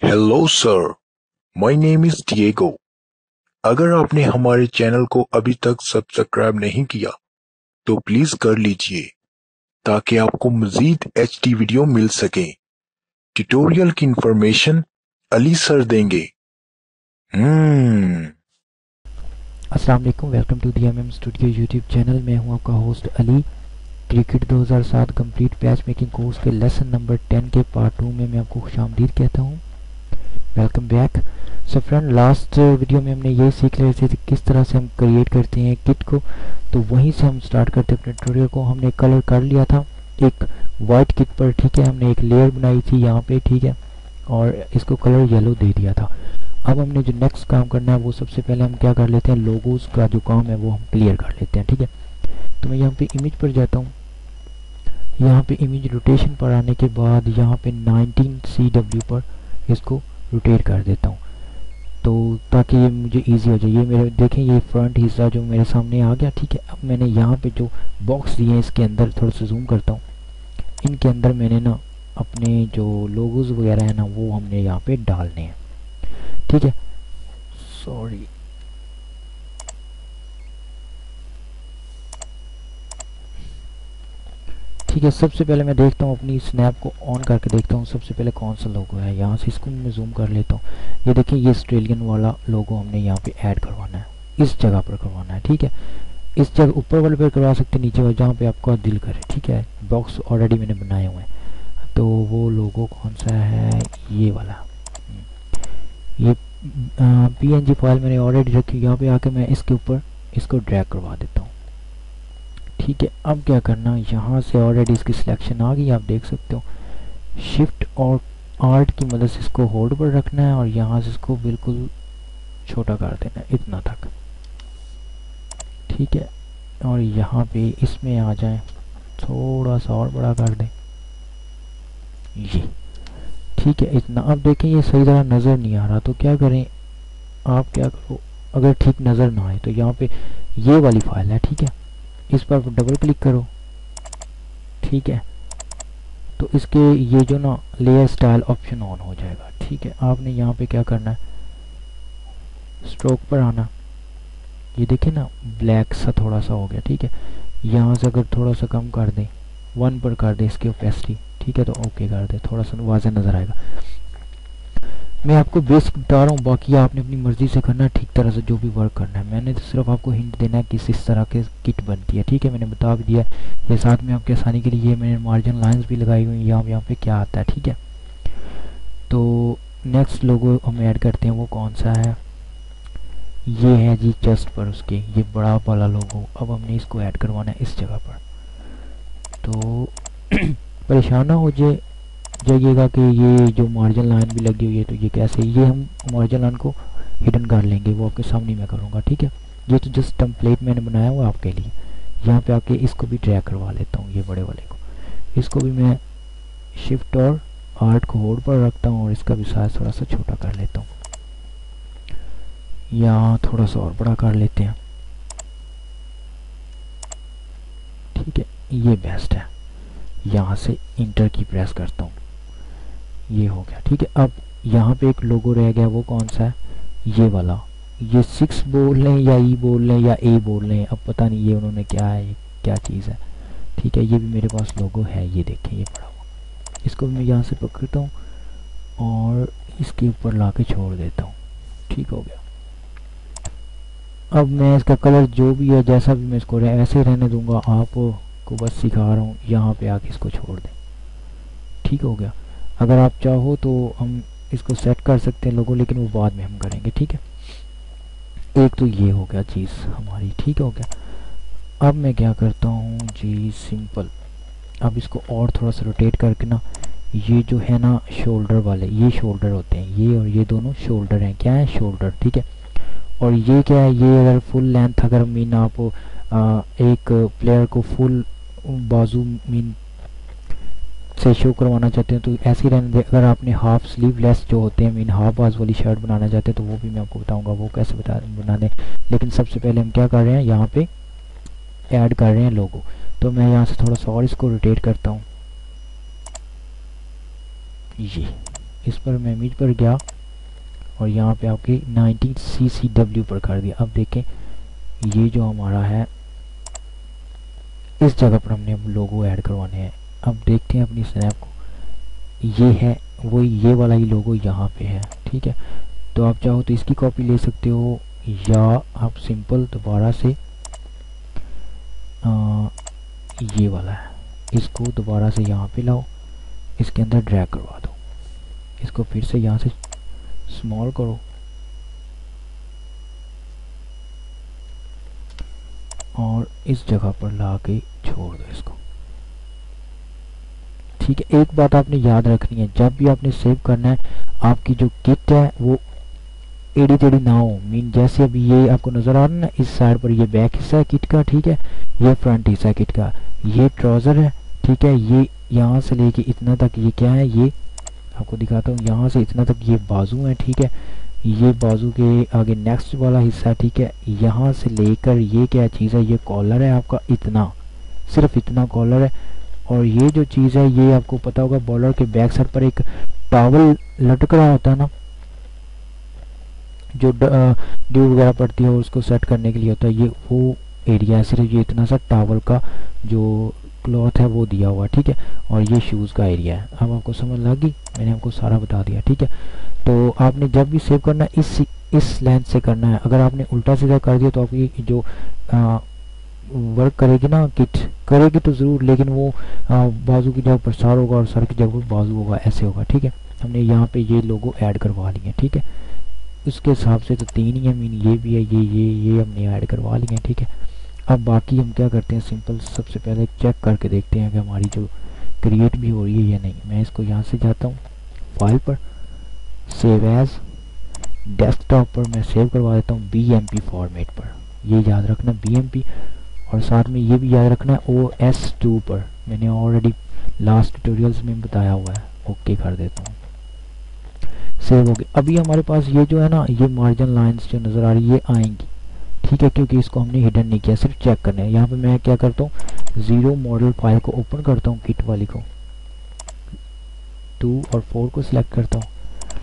Hello sir, my name is Diego. अगर आपने हमारे चैनल को अभी तक सब्सक्राइब नहीं किया तो प्लीज कर लीजिए ताकि आपको मजीद एचडी वीडियो मिल सके। ट्यूटोरियल की इंफॉर्मेशन अली सर देंगे। अस्सलाम वालेकुम, welcome to the MM studio YouTube channel. मैं हूं आपका host Ali. Cricket 2007 complete patch making course के लेसन नंबर 10 के पार्ट 2 में मैं आपको खुशामदीद कहता हूं। Welcome back. So friend, last video में हमने ये सीख रहे थे कि किस तरह से हम क्रिएट करते हैं किट को, तो वहीं से हम स्टार्ट करते हैं अपने ट्यूटोरियल को। हमने कलर कर लिया था एक वाइट किट पर, ठीक है। हमने एक लेयर बनाई थी यहाँ पे, ठीक है, और इसको कलर येलो दे दिया था। अब हमने जो नेक्स्ट काम करना है वो सबसे पहले हम क्या कर लेते हैं, लोगोस का जो काम है वो हम क्लियर कर लेते हैं, ठीक है। तो मैं यहाँ पे इमेज पर जाता हूँ। यहाँ पे इमेज रोटेशन पर आने के बाद यहाँ पे 19 CW पर इसको रोटेट कर देता हूँ, तो ताकि ये मुझे इजी हो जाए। ये मेरे देखें, ये फ्रंट हिस्सा जो मेरे सामने आ गया, ठीक है। अब मैंने यहाँ पे जो बॉक्स दिए हैं इसके अंदर थोड़ा सा जूम करता हूँ। इनके अंदर मैंने ना अपने जो लोगोज वगैरह है ना वो हमने यहाँ पे डालने हैं, ठीक है। सॉरी, ठीक है। सबसे पहले मैं देखता हूँ अपनी स्नैप को ऑन करके देखता हूँ सबसे पहले कौन सा लोगो है। यहाँ से इसको मैं जूम कर लेता हूँ। ये देखिए, ये ऑस्ट्रेलियन वाला लोगो हमने यहाँ पे ऐड करवाना है, इस जगह पर करवाना है, ठीक है। इस जगह ऊपर वाले पे करवा सकते, नीचे वाले जहाँ पे आपका दिल करे, ठीक है। बॉक्स ऑलरेडी मैंने बनाए हुए हैं। तो वो लोगो कौन सा है, ये वाला। ये PNG फाइल मैंने ऑलरेडी रखी। यहाँ पे आके मैं इसके ऊपर इसको ड्रैग करवा देता हूँ, ठीक है। अब क्या करना, यहाँ से ऑलरेडी इसकी सिलेक्शन आ गई, आप देख सकते हो। शिफ्ट और आर्ट की मदद से इसको होल्ड पर रखना है और यहाँ से इसको बिल्कुल छोटा कर देना है, इतना तक, ठीक है। और यहाँ पे इसमें आ जाए, थोड़ा सा और बड़ा कर दें, ये, ठीक है, इतना। अब देखें ये सही तरह नज़र नहीं आ रहा, तो क्या करें, आप क्या करो, अगर ठीक नज़र ना आए तो यहाँ पे ये वाली फाइल है, ठीक है, इस पर डबल क्लिक करो, ठीक है। तो इसके ये जो ना लेयर स्टाइल ऑप्शन ऑन हो जाएगा, ठीक है। आपने यहाँ पे क्या करना है, स्ट्रोक पर आना। ये देखें ना, ब्लैक सा थोड़ा सा हो गया, ठीक है। यहाँ से अगर थोड़ा सा कम कर दें, 1 पर कर दें इसकी ओपेसिटी, ठीक है, तो ओके कर दें, थोड़ा सा वाज़ह नज़र आएगा। मैं आपको बेसिक बता रहा हूँ, बाकी आपने अपनी मर्ज़ी से करना है, ठीक तरह से जो भी वर्क करना है। मैंने तो सिर्फ आपको हिंट देना है कि इस तरह के किट बनती है, ठीक है। मैंने बता भी दिया है। ये साथ में आपके आसानी के लिए मैंने मार्जिन लाइंस भी लगाई हुई हैं, यहाँ पे क्या आता है, ठीक है। तो नेक्स्ट लोगो हम ऐड करते हैं, वो कौन सा है, ये है जी चेस्ट पर उसके, ये बड़ा वाला लोगो। अब हमने इसको ऐड करवाना है इस जगह पर। तो परेशान ना हो जाइएगा कि ये जो मार्जिन लाइन भी लगी हुई है तो ये कैसे, ये हम मार्जिन लाइन को हिडन कर लेंगे, वो आपके सामने मैं करूँगा, ठीक है। ये तो जस्ट टेम्पलेट मैंने बनाया हुआ आपके लिए। यहाँ पे आके इसको भी ड्रैग करवा लेता हूँ, ये बड़े वाले को। इसको भी मैं शिफ्ट और आर्ट को होल्ड पर रखता हूँ और इसका भी साइज थोड़ा सा छोटा कर लेता हूँ, या थोड़ा सा और बड़ा कर लेते हैं, ठीक है। ये बेस्ट है। यहाँ से इंटर की प्रेस करता हूँ, ये हो गया, ठीक है। अब यहाँ पे एक लोगो रह गया, वो कौन सा है, ये वाला। ये 6 बोल लें या ई बोल लें या ए बोल लें, अब पता नहीं ये उन्होंने क्या है, ये क्या चीज़ है, ठीक है। ये भी मेरे पास लोगो है, ये देखें, ये पड़ा हुआ। इसको भी मैं यहाँ से पकड़ता हूँ और इसके ऊपर ला के छोड़ देता हूँ, ठीक हो गया। अब मैं इसका कलर जो भी है, जैसा भी मैं इसको ऐसे रहने दूंगा, आपको बस सिखा रहा हूँ। यहाँ पे आके इसको छोड़ दें, ठीक हो गया। अगर आप चाहो तो हम इसको सेट कर सकते हैं लोगो, लेकिन वो बाद में हम करेंगे, ठीक है। एक तो ये हो गया चीज़ हमारी, ठीक हो गया। अब मैं क्या करता हूँ जी, सिंपल। अब इसको और थोड़ा सा रोटेट करके ना, ये जो है ना शोल्डर वाले, ये शोल्डर होते हैं, ये और ये दोनों शोल्डर हैं, क्या है, शोल्डर, ठीक है। और ये क्या है, ये अगर फुल लेंथ, अगर मीन आप एक प्लेयर को फुल बाजू मीन से शो करवाना चाहते हैं तो ऐसे ही रहने दें। अगर आपने हाफ स्लीव लेस जो होते हैं, मीन हाफ बाज वाली शर्ट बनाना चाहते हैं तो वो भी मैं आपको बताऊंगा वो कैसे बना दें। लेकिन सबसे पहले हम क्या कर रहे हैं, यहाँ पे ऐड कर रहे हैं लोगो। तो मैं यहाँ से थोड़ा सा और इसको रोटेट करता हूँ, ये इस पर मैं इमेज पर गया और यहाँ पे आपके 19CCW पर कर दिया। अब देखें ये जो हमारा है इस जगह पर हमने अब लोगो ऐड करवाने हैं। अब देखते हैं अपनी स्नैप को, ये है वो, ये वाला ही लोगो यहाँ पे है, ठीक है। तो आप चाहो तो इसकी कॉपी ले सकते हो या आप सिंपल दोबारा से ये वाला है इसको दोबारा से यहाँ पे लाओ, इसके अंदर ड्रैग करवा दो, इसको फिर से यहाँ से स्मॉल करो और इस जगह पर ला के छोड़ दो इसको, ठीक है। एक बात आपने याद रखनी है, जब भी आपने सेव करना है आपकी जो किट है वो एड़ी टेढ़ी ना हो। मीन जैसे अभी ये आपको नजर आ रहा है ना, इस साइड पर ये बैक हिस्सा है किट का, ठीक है, ये फ्रंट हिस्सा है किट का, ये ट्राउजर है, ठीक है, ये यहाँ से लेके इतना तक ये क्या है, ये आपको दिखाता हूँ, यहाँ से इतना तक ये बाजू है, ठीक है, ये बाजू के आगे नेक्स्ट वाला हिस्सा, ठीक है, यहाँ से लेकर ये क्या चीज़ है, ये कॉलर है आपका, इतना सिर्फ इतना कॉलर है। और ये जो चीज़ है ये आपको पता होगा बॉर्डर के बैक साइड पर एक टॉवल लटक रहा होता है ना, जो ड्यू वगैरह पड़ती है उसको सेट करने के लिए होता है, ये वो एरिया है, सिर्फ ये इतना सा टॉवल का जो क्लॉथ है वो दिया हुआ, ठीक है। और ये शूज़ का एरिया है। अब आपको समझ लग गई, मैंने आपको सारा बता दिया, ठीक है। तो आपने जब भी सेव करना है इस लेंथ से करना है। अगर आपने उल्टा सीधा कर दिया तो आपकी जो वर्क करेगी ना, किट करेगी तो ज़रूर, लेकिन वो बाजू की जगह पर सर होगा और सर की जगह पर बाजू होगा, ऐसे होगा, ठीक है। हमने यहाँ पे ये लोगो ऐड करवा लिए, ठीक है। उसके हिसाब से तो 3 ही है, मीन ये भी है, ये हमने ऐड करवा लिए हैं, ठीक है। अब बाकी हम क्या करते हैं, सिंपल सबसे पहले चेक करके देखते हैं कि हमारी जो क्रिएट भी हो रही है या नहीं। मैं इसको यहाँ से जाता हूँ फाइल पर, सेव एज, डेस्कटॉप पर मैं सेव करवा देता हूँ BMP फॉर्मेट पर, ये याद रखना BMP। और साथ में ये भी याद रखना है OS2 पर, मैंने ऑलरेडी लास्ट ट्यूटोरियल्स में बताया हुआ है। ओके कर देता हूँ, सेव हो गया। अभी हमारे पास ये जो है ना, ये मार्जिन लाइंस जो नज़र आ रही है ये आएंगी, ठीक है, क्योंकि इसको हमने हिडन नहीं किया, सिर्फ चेक करना है। यहाँ पे मैं क्या करता हूँ, 0 मॉडल फाइल को ओपन करता हूँ, किट वाली को, 2 और 4 को सिलेक्ट करता हूँ,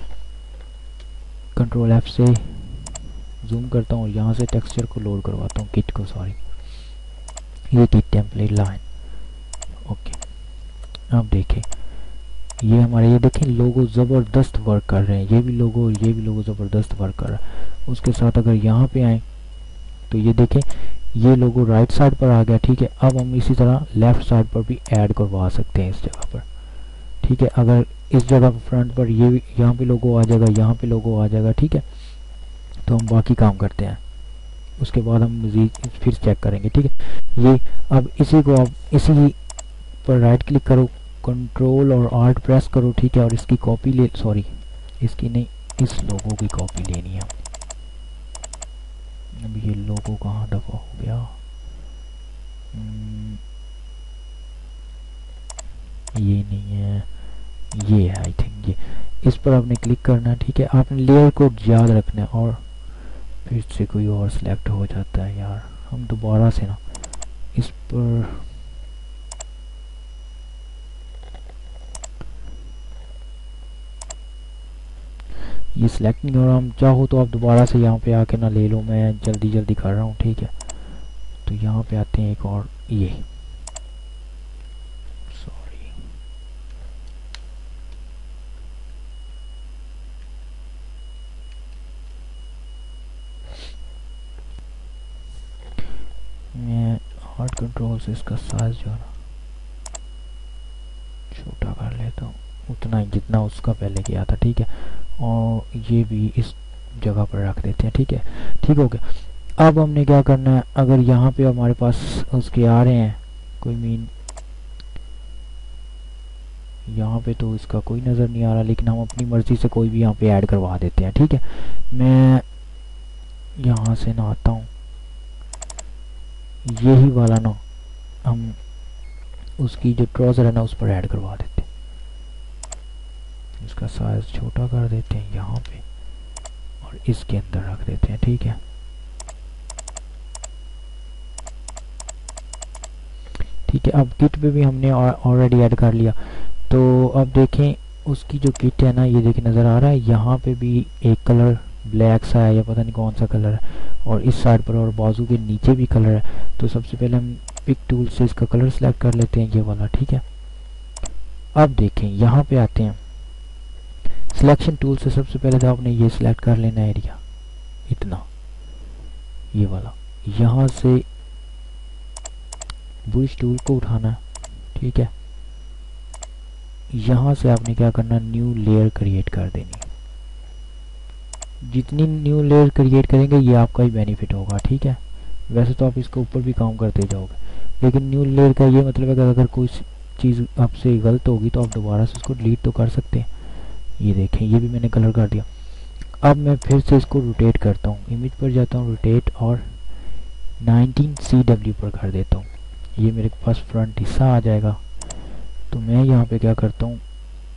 कंट्रोल F से जूम करता हूँ और यहाँ से टेक्सचर को लोड करवाता हूँ, किट को, सॉरी, ये किट टेम्पलेट लाइन। ओके, अब देखें ये हमारे, ये देखें लोगो ज़बरदस्त वर्क कर रहे हैं, ये भी लोगो ज़बरदस्त वर्क कर रहा है। उसके साथ अगर यहाँ पे आए तो ये देखें ये लोगो राइट साइड पर आ गया, ठीक है। अब हम इसी तरह लेफ्ट साइड पर भी ऐड करवा सकते हैं इस जगह पर, ठीक है। अगर इस जगह पर फ्रंट पर ये यहाँ पे लोगो आ जाएगा, यहाँ पे लोगो आ जाएगा, ठीक है। तो हम बाकी काम करते हैं, उसके बाद हम मज़ीद फिर चेक करेंगे, ठीक है। ये अब इसी को आप इसी पर राइट क्लिक करो, कंट्रोल और आल्ट प्रेस करो, ठीक है, और इसकी कॉपी ले, सॉरी इसकी नहीं, इस लोगो की कॉपी लेनी है। अब ये लोगो कहाँ दफा हो गया, ये नहीं है, ये है आई थिंक, ये इस पर आपने क्लिक करना है, ठीक है। आपने लेयर को याद रखना है और फिर से कोई और सिलेक्ट हो जाता है यार, हम दोबारा से ना इस पर ये सिलेक्ट नहीं हो रहा। हम चाहो तो आप दोबारा से यहाँ पे आके ना ले लो, मैं जल्दी जल्दी कर रहा हूँ, ठीक है। तो यहाँ पे आते हैं एक और, ये सॉरी, मैं हार्ड कंट्रोल से इसका साइज जो है ना छोटा कर लेता हूँ, उतना ही जितना उसका पहले किया था, ठीक है। और ये भी इस जगह पर रख देते हैं, ठीक है, ठीक हो गया। अब हमने क्या करना है, अगर यहाँ पे हमारे पास उसके आ रहे हैं कोई मीन, यहाँ पे तो इसका कोई नज़र नहीं आ रहा, लेकिन हम अपनी मर्ज़ी से कोई भी यहाँ पे ऐड करवा देते हैं, ठीक है। मैं यहाँ से ना आता हूँ, यही वाला ना हम उसकी जो ट्राउज़र है ना उस पर ऐड करवा देते हैं, इसका साइज छोटा कर देते हैं यहाँ पे और इसके अंदर रख देते हैं, ठीक है। ठीक है, अब किट पे भी हमने ऑलरेडी ऐड कर लिया। तो अब देखें उसकी जो किट है ना, ये देखिए नज़र आ रहा है, यहाँ पे भी एक कलर ब्लैक सा है या पता नहीं कौन सा कलर है, और इस साइड पर और बाजू के नीचे भी कलर है। तो सबसे पहले हम पिक टूल से इसका कलर सेलेक्ट कर लेते हैं, ये वाला, ठीक है। अब देखें यहाँ पे आते हैं, सिलेक्शन टूल से सबसे पहले तो आपने ये सिलेक्ट कर लेना एरिया, इतना, ये वाला। यहाँ से ब्रश टूल को उठाना है, ठीक है। यहाँ से आपने क्या करना, न्यू लेयर क्रिएट कर देनी। जितनी न्यू लेयर क्रिएट करेंगे ये आपका ही बेनिफिट होगा, ठीक है। वैसे तो आप इसके ऊपर भी काम करते जाओगे, लेकिन न्यू लेयर का ये मतलब है कि अगर कोई चीज़ आपसे गलत होगी तो आप दोबारा से उसको डिलीट तो कर सकते हैं। ये देखें, ये भी मैंने कलर कर दिया। अब मैं फिर से इसको रोटेट करता हूँ, इमेज पर जाता हूँ, रोटेट, और 19 CW पर कर देता हूँ। ये मेरे पास फ्रंट हिस्सा आ जाएगा। तो मैं यहाँ पे क्या करता हूँ,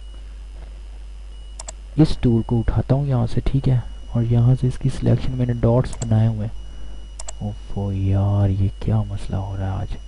इस टूल को उठाता हूँ यहाँ से, ठीक है, और यहाँ से इसकी सिलेक्शन मैंने डॉट्स बनाए हुए हैं। ओफो यार, ये क्या मसला हो रहा है आज।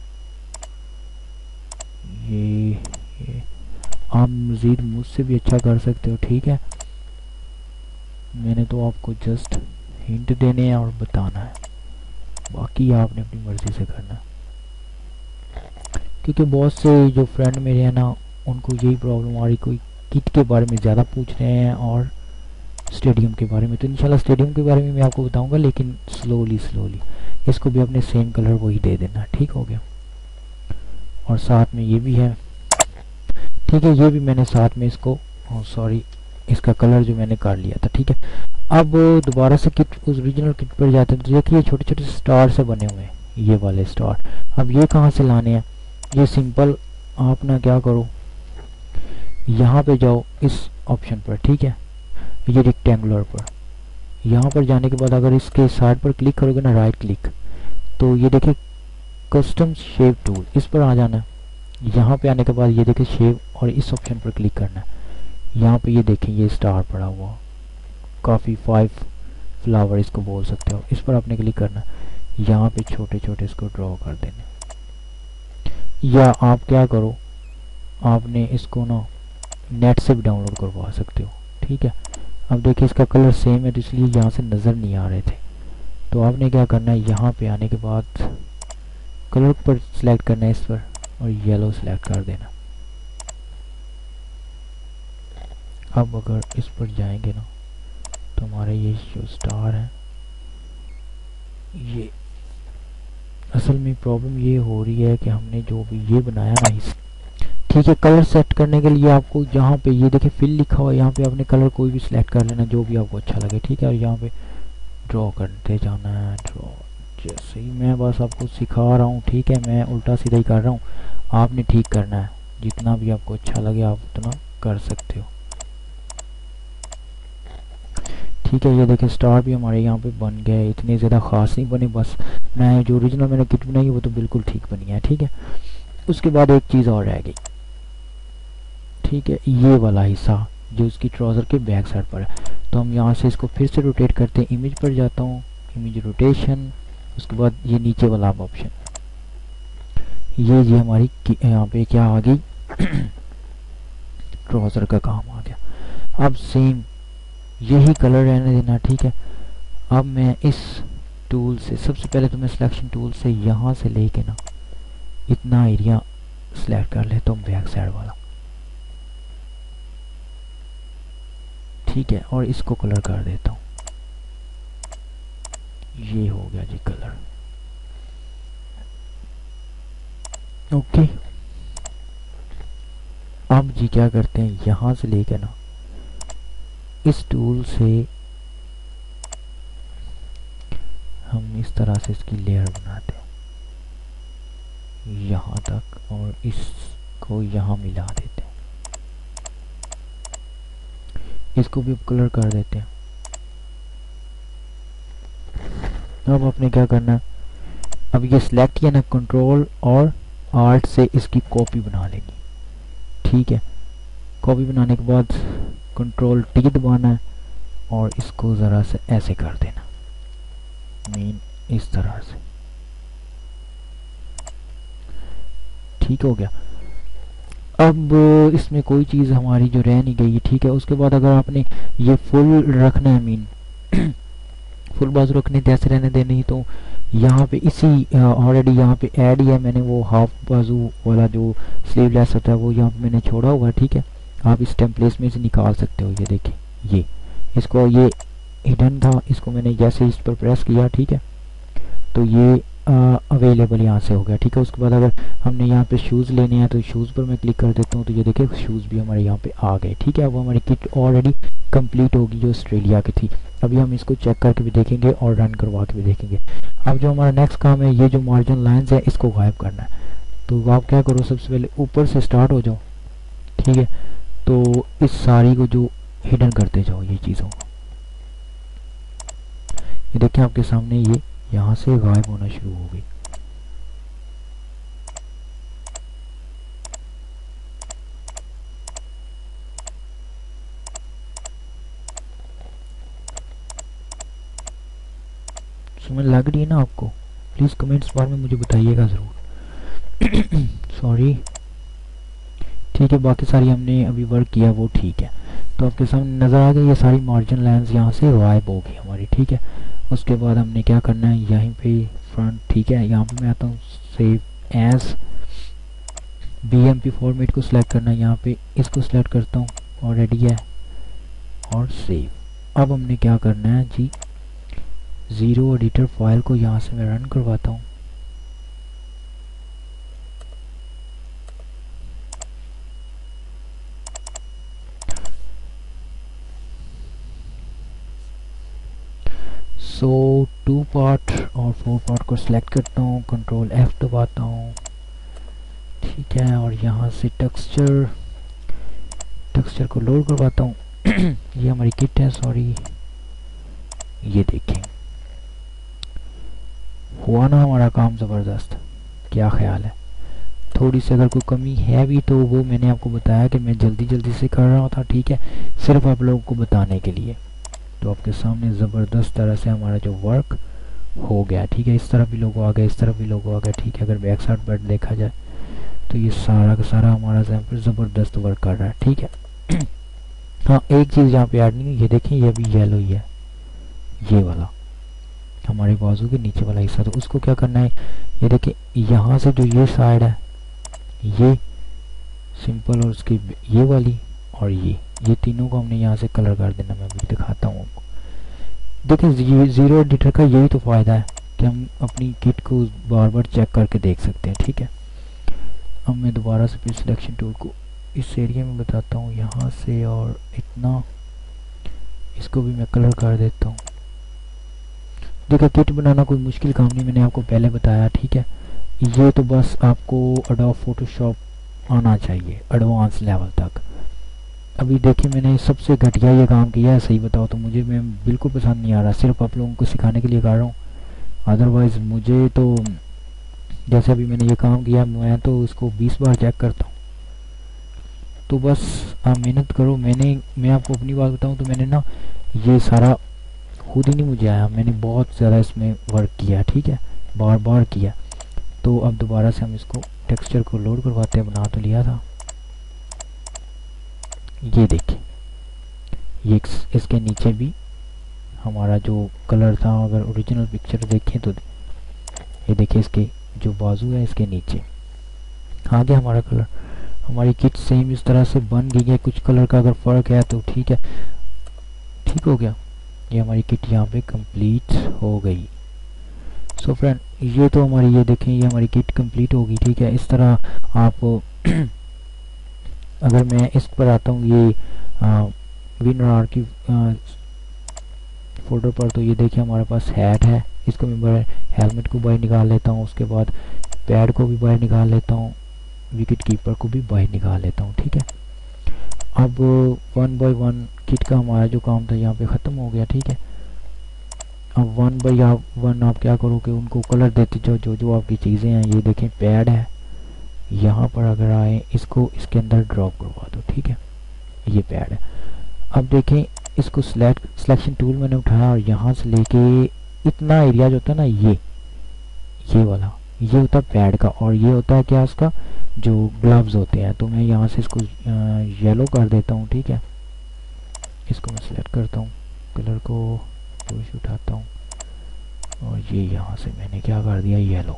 ये आप मज़ीद मुझसे भी अच्छा कर सकते हो, ठीक है। मैंने तो आपको जस्ट हिंट देने हैं और बताना है, बाकी आपने अपनी मर्ज़ी से करना है। क्योंकि बहुत से जो फ्रेंड मेरे हैं ना, उनको यही प्रॉब्लम आ रही, कोई किट के बारे में ज़्यादा पूछ रहे हैं और स्टेडियम के बारे में। तो इंशाल्लाह स्टेडियम के बारे में मैं आपको बताऊंगा, लेकिन स्लोली इसको भी अपने सेम कलर वही दे देना, ठीक हो गया। और साथ में ये भी है, ठीक है, ये भी मैंने साथ में इसको, सॉरी, इसका कलर जो मैंने कर लिया था, ठीक है। अब दोबारा से किट, उस ओरिजिनल किट पर जाते हैं, तो देखिए छोटे छोटे स्टार से बने हुए हैं, ये वाले स्टार। अब ये कहाँ से लाने हैं, ये सिंपल, आप ना क्या करो, यहाँ पे जाओ इस ऑप्शन पर, ठीक है, ये रेक्टेंगुलर पर। यहाँ पर जाने के बाद अगर इसके साइड पर क्लिक करोगे ना, राइट क्लिक, तो ये देखिए कस्टम शेप टूल, इस पर आ जाना है। यहाँ पे आने के बाद ये देखिए शेप, और इस ऑप्शन पर क्लिक करना है। यहाँ पे ये देखें, ये स्टार पड़ा हुआ, काफ़ी 5 फ्लावर इसको बोल सकते हो, इस पर आपने क्लिक करना है। यहाँ पे छोटे छोटे इसको ड्रॉ कर देने, या आप क्या करो, आपने इसको ना नेट से भी डाउनलोड करवा सकते हो, ठीक है। अब देखिए इसका कलर सेम है, तो इसलिए यहाँ से नज़र नहीं आ रहे थे। तो आपने क्या करना है, यहाँ पे आने के बाद कलर पर सिलेक्ट करना है, इस पर, और येलो सिलेक्ट कर देना। अब अगर इस पर जाएंगे ना, तो हमारे ये जो स्टार है, ये असल में प्रॉब्लम ये हो रही है कि हमने जो भी ये बनाया ना, इस, ठीक है। कलर सेट करने के लिए आपको यहाँ पे ये देखिए फिल लिखा हुआ है, यहाँ पे आपने कलर कोई भी सिलेक्ट कर लेना जो भी आपको अच्छा लगे, ठीक है। और यहाँ पे ड्रॉ करते जाना है, ड्रॉ, जैसे ही मैं बस आपको सिखा रहा हूँ, ठीक है, मैं उल्टा सीधा ही कर रहा हूँ, आपने ठीक करना है, जितना भी आपको अच्छा लगे आप उतना कर सकते हो, ठीक है। ये देखिए स्टार भी हमारे यहाँ पे बन गए, इतने ज़्यादा ख़ास नहीं बने, बस मैं जो ओरिजिनल मैंने किट बनाई है वो तो बिल्कुल ठीक बनी है, ठीक है। उसके बाद एक चीज़ और रह गई, ठीक है, ये वाला हिस्सा जो उसकी ट्राउज़र के बैक साइड पर है। तो हम यहाँ से इसको फिर से रोटेट करते हैं, इमेज पर जाता हूँ, इमेज रोटेशन, उसके बाद ये नीचे वाला ऑप्शन, ये जी हमारी यहाँ पे क्या आ गई, ट्राउज़र का काम आ गया। अब सेम यही कलर रहने देना, ठीक है। अब मैं इस टूल से सबसे पहले तो मैं सिलेक्शन टूल से यहाँ से लेके ना इतना एरिया सिलेक्ट कर लेता हूँ, बैक साइड वाला, ठीक है, और इसको कलर कर देता हूँ। ये हो गया जी कलर, ओके। अब जी क्या करते हैं, यहाँ से लेके ना इस टूल से हम इस तरह से इसकी लेयर बनाते हैं यहाँ तक, और इसको यहाँ मिला देते हैं, इसको भी कलर कर देते हैं। अब आपने क्या करना है, अब ये सिलेक्ट किया ना, कंट्रोल और आर्ट से इसकी कॉपी बना लेनी, ठीक है। कॉपी बनाने के बाद कंट्रोल टी दबाना है, और इसको ज़रा से ऐसे कर देना, मीन इस तरह से, ठीक हो गया। अब इसमें कोई चीज़ हमारी जो रह नहीं गई, ठीक है। उसके बाद अगर आपने ये फुल रखना है, मीन फुल बाजू रखने जैसे रहने देनी, तो यहाँ पे इसी ऑलरेडी यहाँ पे ऐड ही है मैंने वो हाफ बाजू वाला जो स्लीवलेस होता है वो यहाँ पे मैंने छोड़ा हुआ है, ठीक है। आप इस टेम्पलेट में से निकाल सकते हो। ये देखिए, ये इसको, ये हिडन था, इसको मैंने जैसे इस पर प्रेस किया, ठीक है, तो ये अवेलेबल यहाँ से हो गया, ठीक है। उसके बाद अगर हमने यहाँ पे शूज़ लेने हैं तो शूज़ पर मैं क्लिक कर देता हूँ, तो ये देखिए शूज़ भी हमारे यहाँ पे आ गए, ठीक है। अब हमारी किट ऑलरेडी कंप्लीट होगी जो ऑस्ट्रेलिया की थी। अभी हम इसको चेक करके भी देखेंगे और रन करवा के भी देखेंगे। अब जो हमारा नेक्स्ट काम है, ये जो मार्जिन लाइन्स है इसको गायब करना है। तो आप क्या करो, सबसे पहले ऊपर से स्टार्ट हो जाओ, ठीक है। तो इस सारी को जो हिडन करते जाओ ये चीज़ों को, ये देखिए आपके सामने ये यहाँ से गायब होना शुरू हो गई। समझ लग रही है ना आपको? प्लीज़ कमेंट्स बार में मुझे बताइएगा ज़रूर। सॉरी, ठीक है। बाकी सारी हमने अभी वर्क किया वो ठीक है। तो आपके सामने नज़र आ गई ये सारी मार्जिन लाइन्स यहाँ से गायब होगी हमारी, ठीक है। उसके बाद हमने क्या करना है, यहीं पे फ्रंट, ठीक है, यहाँ पे मैं आता हूँ सेव एज BMP फॉर्मेट को सिलेक्ट करना है, यहाँ पे इसको सिलेक्ट करता हूँ, ऑलरेडी है, और सेव। अब हमने क्या करना है जी, ज़ीरो एडिटर फाइल को यहाँ से मैं रन करवाता हूँ। सो 2 पार्ट और 4 पार्ट को सिलेक्ट करता हूँ, कंट्रोल F दबाता हूँ, ठीक है। और यहाँ से टेक्सचर को लोड करवाता हूँ। ये हमारी किट है, सॉरी। ये देखें, हुआ ना हमारा काम ज़बरदस्त? क्या ख्याल है? थोड़ी सी अगर कोई कमी है भी तो वो मैंने आपको बताया कि मैं जल्दी से कर रहा था, ठीक है, सिर्फ आप लोगों को बताने के लिए। तो आपके सामने ज़बरदस्त तरह से हमारा जो वर्क हो गया, ठीक है। इस तरफ भी लोगो आ गए, इस तरफ भी लोगो आ गए, ठीक है। अगर बैक साइड पर देखा जाए तो ये सारा का सारा हमारा सैंपल ज़बरदस्त वर्क कर रहा है, ठीक है। हाँ, एक चीज़ यहाँ पे ऐड नहीं हुई, ये देखें, ये अभी येलो ही है, ये वाला हमारे बाजू के नीचे वाला हिस्सा। तो उसको क्या करना है, ये देखिए यहाँ से जो ये साइड है ये सिंपल, और उसकी ये वाली और ये तीनों को हमने यहाँ से कलर कर देना। मैं अभी दिखाता हूँ आपको। देखिए ज़ीरो एडिटर का यही तो फ़ायदा है कि हम अपनी किट को बार बार चेक करके देख सकते हैं, ठीक है। अब मैं दोबारा से फिर सिलेक्शन टूल को इस एरिया में बताता हूँ, यहाँ से और इतना, इसको भी मैं कलर कर देता हूँ। देखिए किट बनाना कोई मुश्किल काम नहीं, मैंने आपको पहले बताया, ठीक है। ये तो बस आपको एडोब फोटोशॉप आना चाहिए एडवांस लेवल तक। अभी देखिए मैंने सबसे घटिया ये काम किया है, सही बताओ तो मुझे, मैं बिल्कुल पसंद नहीं आ रहा, सिर्फ आप लोगों को सिखाने के लिए कर रहा हूँ। अदरवाइज़ मुझे तो, जैसे अभी मैंने ये काम किया, मैं तो इसको 20 बार चेक करता हूँ। तो बस आप मेहनत करो। मैं आपको अपनी बात बताऊँ तो मैंने ना ये सारा खुद ही नहीं मुझे आया, मैंने बहुत ज़्यादा इसमें वर्क किया, ठीक है, बार बार किया। तो अब दोबारा से हम इसको टेक्सचर को लोड करवाते हैं, बना तो लिया था। ये देखिए, ये इसके नीचे भी हमारा जो कलर था, अगर ओरिजिनल पिक्चर देखें तो ये देखिए इसके जो बाजू है इसके नीचे आ गया हमारा कलर। हमारी किट सेम इस तरह से बन गई है। कुछ कलर का अगर फ़र्क है तो ठीक है, ठीक हो गया। ये हमारी किट यहाँ पे कंप्लीट हो गई। सो फ्रेंड, ये तो हमारी, ये देखें, ये हमारी किट कंप्लीट होगी, ठीक है। इस तरह आप अगर मैं इस पर आता हूँ, ये विनर की फोल्डर पर, तो ये देखिए हमारे पास हैट है, इसको मैं हेलमेट को बाहर निकाल लेता हूँ। उसके बाद पैड को भी बाहर निकाल लेता हूँ, विकेट कीपर को भी बाहर निकाल लेता हूँ, ठीक है। अब 1 बाय 1 किट का हमारा जो काम था यहाँ पे ख़त्म हो गया, ठीक है। अब 1 बाय 1 आप क्या करोगे, उनको कलर देते जाओ जो जो आपकी चीज़ें हैं। ये देखें पैड है, यहाँ पर अगर आए इसको इसके अंदर ड्रॉप करवा दो, ठीक है, ये पैड है। अब देखें इसको सिलेक्शन टूल मैंने उठाया और यहाँ से लेके इतना एरिया जो होता है ना, ये वाला ये होता है पैड का, और ये होता है क्या उसका, जो ग्लव्स होते हैं। तो मैं यहाँ से इसको येलो कर देता हूँ, ठीक है। इसको मैं सिलेक्ट करता हूँ, कलर को ब्रश उठाता हूँ, और ये यहाँ से मैंने क्या कर दिया, येलो।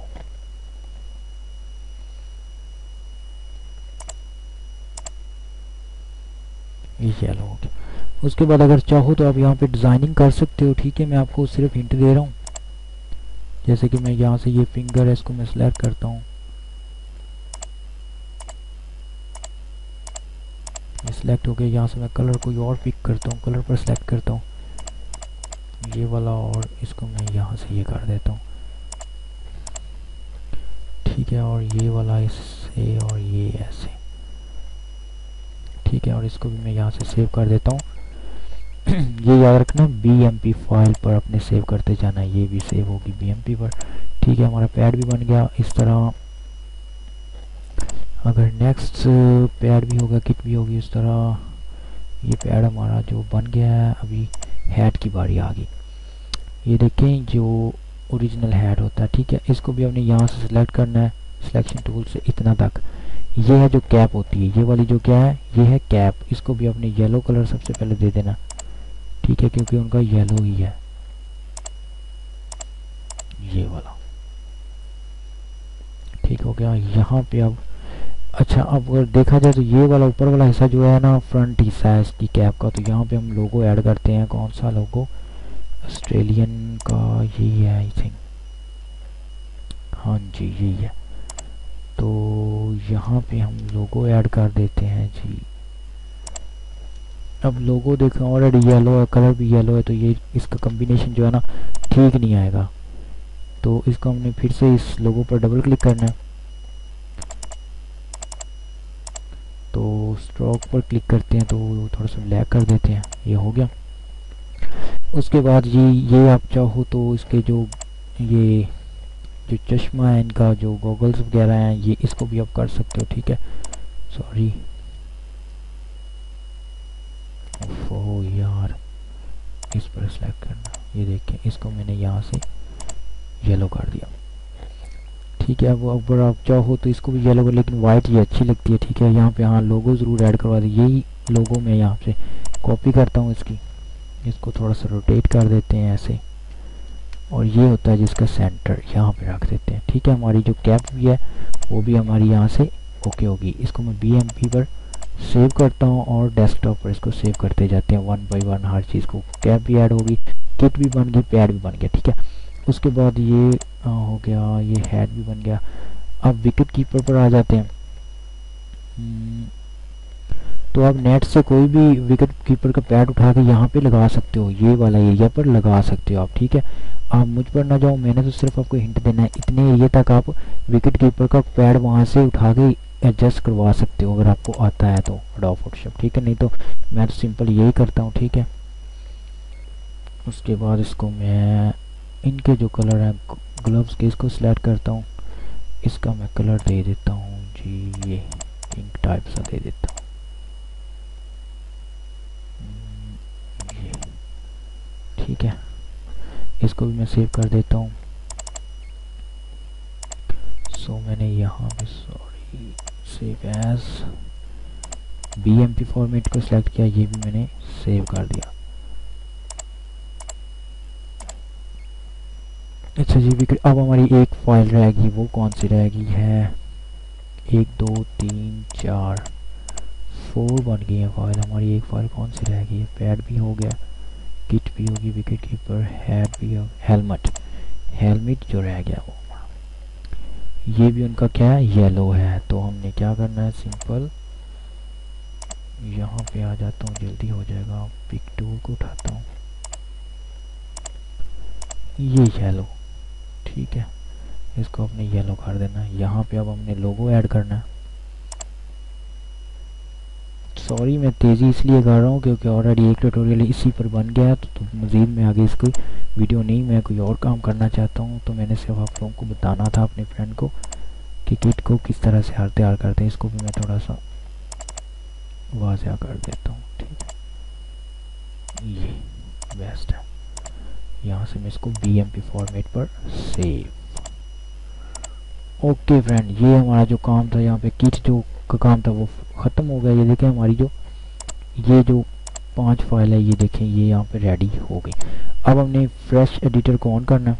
ये येलो हो गया। उसके बाद अगर चाहो तो आप यहाँ पे डिज़ाइनिंग कर सकते हो, ठीक है। मैं आपको सिर्फ हिंट दे रहा हूँ। जैसे कि मैं यहाँ से ये फिंगर है, इसको मैं सिलेक्ट करता हूँ, ये सिलेक्ट हो गया। यहाँ से मैं कलर कोई और पिक करता हूँ, कलर पर सिलेक्ट करता हूँ ये वाला, और इसको मैं यहाँ से ये कर देता हूँ, ठीक है। और ये वाला इससे, और ये ऐसे, ठीक है। और इसको भी मैं यहाँ से सेव कर देता हूँ। ये याद रखना, BMP फाइल पर अपने सेव करते जाना, ये भी सेव होगी BMP पर, ठीक है। हमारा पैड भी बन गया इस तरह। अगर नेक्स्ट पैड भी होगा, किट भी होगी इस तरह। ये पैड हमारा जो बन गया है, अभी हेड की बारी आ गई। ये देखें जो ओरिजिनल हेड होता है, ठीक है। इसको भी हमने यहाँ से सिलेक्ट करना है, सिलेक्शन टूल से इतना तक। ये है जो कैप होती है, ये वाली जो क्या है, ये है कैप। इसको भी अपने येलो कलर सबसे पहले दे देना, ठीक है, क्योंकि उनका येलो ही है ये वाला, ठीक हो गया। यहाँ पे अब अच्छा, अब अगर देखा जाए तो ये वाला ऊपर वाला हिस्सा जो है ना, फ्रंट हिस्सा है इसकी कैप का। तो यहाँ पे हम लोगो ऐड करते हैं। कौन सा लोगो, ऑस्ट्रेलियन का यही है आई थिंक, हाँ जी यही है। तो यहाँ पे हम लोगो ऐड कर देते हैं जी। अब लोगो देखें ऑलरेडी येलो है, कलर भी येलो है, तो ये इसका कॉम्बिनेशन जो है ना ठीक नहीं आएगा। तो इसको हमने फिर से इस लोगो पर डबल क्लिक करना है, तो स्ट्रोक पर क्लिक करते हैं, तो थोड़ा सा ब्लैक कर देते हैं, ये हो गया। उसके बाद ये आप चाहो तो इसके जो ये जो चश्मा है, इनका जो गॉगल्स वगैरह हैं, ये इसको भी आप कर सकते हो, ठीक है। सॉरी, ओह यार, इस पर सेलेक्ट करना। ये देखें, इसको मैंने यहाँ से येलो कर दिया, ठीक है। अब अगर आप चाहो तो इसको भी येलो कर, लेकिन वाइट ये अच्छी लगती है, ठीक है। यहाँ पे हाँ लोगो ज़रूर ऐड करवा दें। यही लोगो मैं यहाँ से कॉपी करता हूँ इसकी, इसको थोड़ा सा रोटेट कर देते हैं ऐसे, और ये होता है जिसका सेंटर, यहाँ पे रख देते हैं, ठीक है। हमारी जो कैप भी है वो भी हमारी यहाँ से ओके होगी। इसको मैं BMP पर सेव करता हूँ, और डेस्कटॉप पर इसको सेव करते जाते हैं 1 बाय 1 हर चीज़ को। कैप भी ऐड होगी, किट भी बन गई, पैड भी बन गया, ठीक है। उसके बाद ये हो गया, ये हेड भी बन गया। अब विकेट कीपर पर आ जाते हैं। तो आप नेट से कोई भी विकेट कीपर का पैड उठा के यहाँ पे लगा सकते हो, ये वाला एरिया पर लगा सकते हो आप, ठीक है। आप मुझ पर ना जाओ, मैंने तो सिर्फ आपको हिंट देना है। इतने एरिया तक आप विकेट कीपर का पैड वहाँ से उठा के एडजस्ट करवा सकते हो, अगर आपको आता है तो एडोब फोटोशॉप, ठीक है। नहीं तो मैं तो सिंपल यही करता हूँ, ठीक है। उसके बाद इसको मैं इनके जो कलर हैं ग्लव्स के, इसको सिलेक्ट करता हूँ। इसका मैं कलर दे देता हूँ जी, ये पिंक टाइप सा दे देता हूँ, ये ठीक है। इसको भी मैं सेव कर देता हूँ। सो मैंने यहाँ पे sorry save as BMP format को सिलेक्ट किया, ये भी मैंने सेव कर दिया। अच्छा जी, विकेट। अब हमारी एक फाइल रहेगी, वो कौन सी रहेगी है, 1 2 3 4 4 बन गई है फाइल हमारी। एक फाइल कौन सी रहेगी, है पैड भी हो गया, किट भी होगी, विकेट कीपर, हेड भी हो, हेलमेट जो रह गया वो, ये भी उनका क्या है, येलो है। तो हमने क्या करना है, सिंपल यहाँ पे आ जाता हूँ, जल्दी हो जाएगा। पिक टूल को उठाता हूँ, ये येलो, ठीक है। इसको अपने येलो कर देना। यहाँ पे अब हमने लोगो ऐड करना है। सॉरी मैं तेज़ी इसलिए कर रहा हूँ क्योंकि ऑलरेडी एक ट्यूटोरियल इसी पर बन गया है, तो मज़ीद में आगे इसको वीडियो नहीं, मैं कोई और काम करना चाहता हूँ। तो मैंने सिर्फ आप लोगों को बताना था, अपने फ्रेंड को, कि किट को किस तरह से तैयार करते हैं। इसको भी मैं थोड़ा सा वाज़ेह कर देता हूँ, ठीक है। ये बेस्ट है। यहाँ से मैं इसको BMP फॉर्मेट पर सेव, ओके फ्रेंड, ये हमारा जो काम था यहाँ पे किट जो का काम था वो ख़त्म हो गया। ये देखें हमारी जो ये जो 5 फाइल है, ये देखें ये यहाँ पे रेडी हो गई। अब हमने फ्रेश एडिटर को ऑन करना है,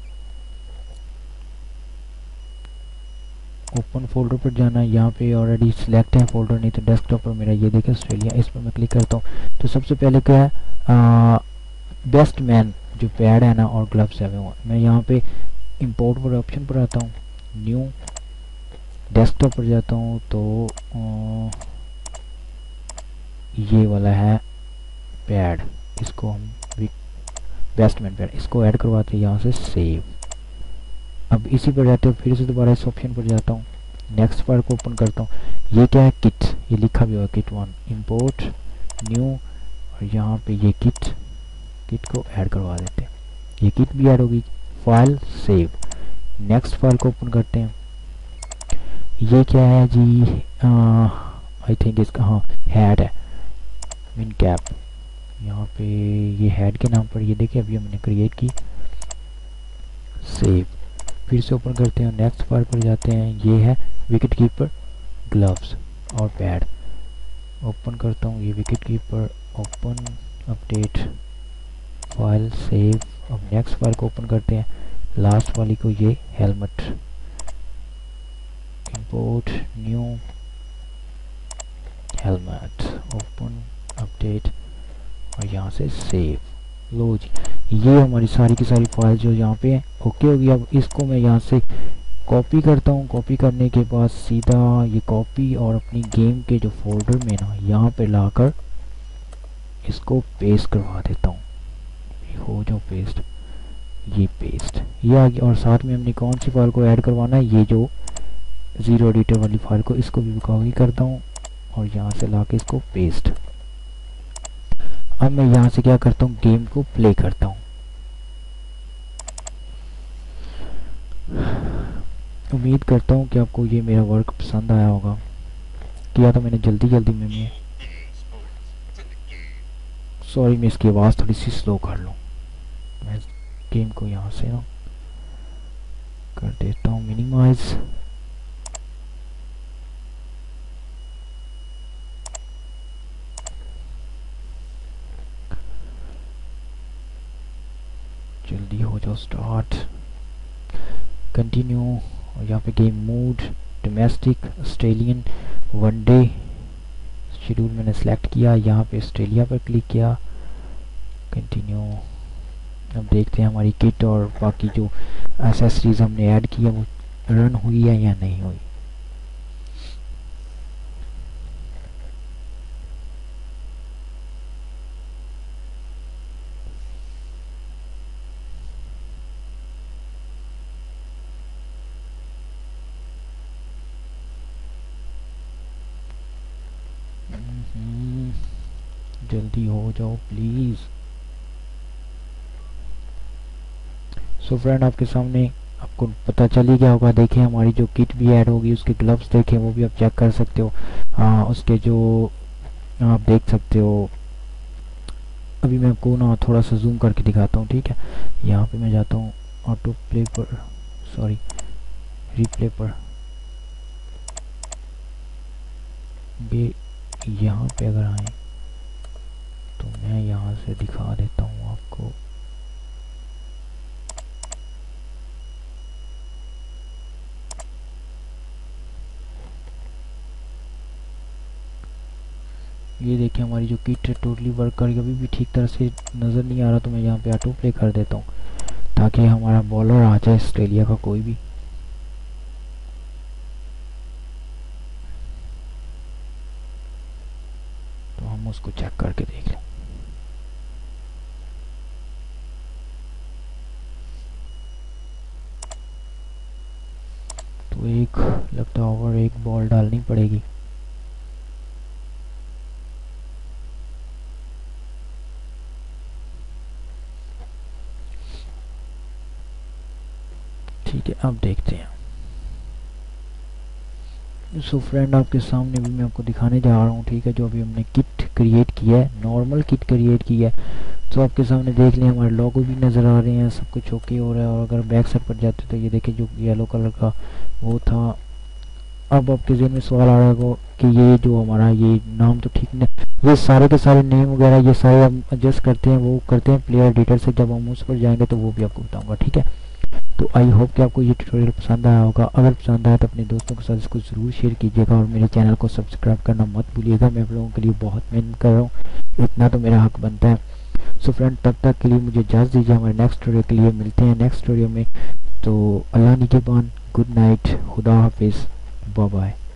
ओपन फोल्डर पर जाना है। यहाँ पे ऑलरेडी सिलेक्ट है फोल्डर, नहीं तो डेस्कटॉप पर मेरा ये देखें ऑस्ट्रेलिया, इस पर मैं क्लिक करता हूँ। तो सबसे पहले क्या है, बेस्ट मैन जो पैड है ना और ग्लव्स है वो मैं यहाँ पे इंपोर्ट पर ऑप्शन पर आता हूँ, न्यू डेस्कटॉप पर जाता हूँ। तो ये वाला है पैड, इसको हम बेस्ट मैन पैड इसको ऐड करवाते हैं यहाँ से सेव। अब इसी पर जाते हो, फिर से दोबारा इस ऑप्शन पर जाता हूँ, नेक्स्ट फाइल को ओपन करता हूँ। ये क्या है, किट, ये लिखा भी हुआ किट 1, इंपोर्ट न्यू, और यहाँ पे ये किट को ऐड करवा देते हैं। ये किट भी ऐड होगी, फाइल सेव। नेक्स्ट फाइल को ओपन करते हैं। ये क्या है जी, आई थिंक इसका हाँ हेड है, मिन कैप। यहाँ पे ये हेड के नाम पर ये देखिए अभी हमने क्रिएट की, सेव। फिर से ओपन करते हैं, नेक्स्ट फाइल पर जाते हैं। ये है विकेट कीपर ग्लव्स और पैड, ओपन करता हूँ ये wicket keeper, open update file save. अब नेक्स्ट फाइल को ओपन करते हैं, लास्ट वाली को, ये helmet, import new helmet, open update और यहाँ से सेव। लो जी, ये हमारी सारी की सारी फाइल जो यहाँ पे है ओके होगी। अब इसको मैं यहाँ से कॉपी करता हूँ, कॉपी करने के बाद सीधा ये कॉपी और अपनी गेम के जो फोल्डर में ना यहाँ पे लाकर इसको पेस्ट करवा देता हूँ। हो जाओ पेस्ट, ये पेस्ट ये आ गया। और साथ में हमने कौन सी फाइल को ऐड करवाना है, ये जो जीरो एडिटर वाली फाइल को, इसको भी कॉपी करता हूँ और यहाँ से लाके इसको पेस्ट। अब मैं यहाँ से क्या करता हूँ, गेम को प्ले करता हूँ। उम्मीद करता हूँ कि आपको ये मेरा वर्क पसंद आया होगा। किया तो मैंने जल्दी जल्दी में सॉरी, मैं इसकी आवाज़ थोड़ी सी स्लो कर लूँ। मैं गेम को यहाँ से ना कर देता हूँ मिनिमाइज। जल्दी हो जाओ, स्टार्ट, कंटिन्यू। और यहाँ पे game mode domestic Australian one day schedule मैंने सेलेक्ट किया, यहाँ पे ऑस्ट्रेलिया पर क्लिक किया, कंटिन्यू। अब देखते हैं हमारी किट और बाकी जो एक्सेसरीज हमने ऐड की है वो रन हुई है या नहीं हुई। जल्दी हो जाओ प्लीज़। सो फ्रेंड, आपके सामने आपको पता चल ही गया होगा। देखें हमारी जो किट भी ऐड होगी, उसके ग्लव्स देखें वो भी आप चेक कर सकते हो। उसके जो आप देख सकते हो, अभी मैं आपको ना थोड़ा सा जूम करके दिखाता हूँ, ठीक है। यहाँ पे मैं जाता हूँ ऑटो प्ले पर, सॉरी रिप्ले पर, ये यहाँ पे अगर आए तो मैं यहाँ से दिखा देता हूँ आपको। ये देखिए हमारी जो किट है टोटली वर्क कर, अभी भी ठीक तरह से नज़र नहीं आ रहा, तो मैं यहाँ पे ऑटो प्ले कर देता हूँ ताकि हमारा बॉलर आ जाए ऑस्ट्रेलिया का कोई भी। तो हम उसको चेक करके देख लें। तो एक लगता है ओवर एक बॉल डालनी पड़ेगी। ठीक है, अब देखते हैं। सो फ्रेंड, आपके सामने भी मैं आपको दिखाने जा रहा हूँ, ठीक है, जो अभी हमने किट क्रिएट की है, नॉर्मल किट क्रिएट की है। तो आपके सामने देख लिया हमारे लोगो भी नज़र आ रहे हैं, सब कुछ ओके हो रहा है। और अगर बैक साइड पर जाते तो ये देखिए जो येलो कलर का वो था। अब आपके जेहन में सवाल आ रहा होगा कि ये जो हमारा ये नाम तो ठीक नहीं, ये सारे के सारे नेम वगैरह ये सारे हम एडजस्ट करते हैं, वो करते हैं प्लेयर एडिटर से। जब हम उस पर जाएंगे तो वो भी आपको बताऊंगा, ठीक है। तो आई होप कि आपको ये ट्यूटोरियल पसंद आया होगा। अगर पसंद आया तो अपने दोस्तों के साथ इसको ज़रूर शेयर कीजिएगा और मेरे चैनल को सब्सक्राइब करना मत भूलिएगा। मैं आप लोगों के लिए बहुत मेहनत कर रहा हूँ, इतना तो मेरा हक बनता है। सो फ्रेंड, तब तक के लिए मुझे इजाज़त दीजिए। हमारे नेक्स्ट वीडियो के लिए मिलते हैं नेक्स्ट वीडियो में। तो अल्लाह निगहबान, गुड नाइट, खुदा हाफिज़, बाय बाय।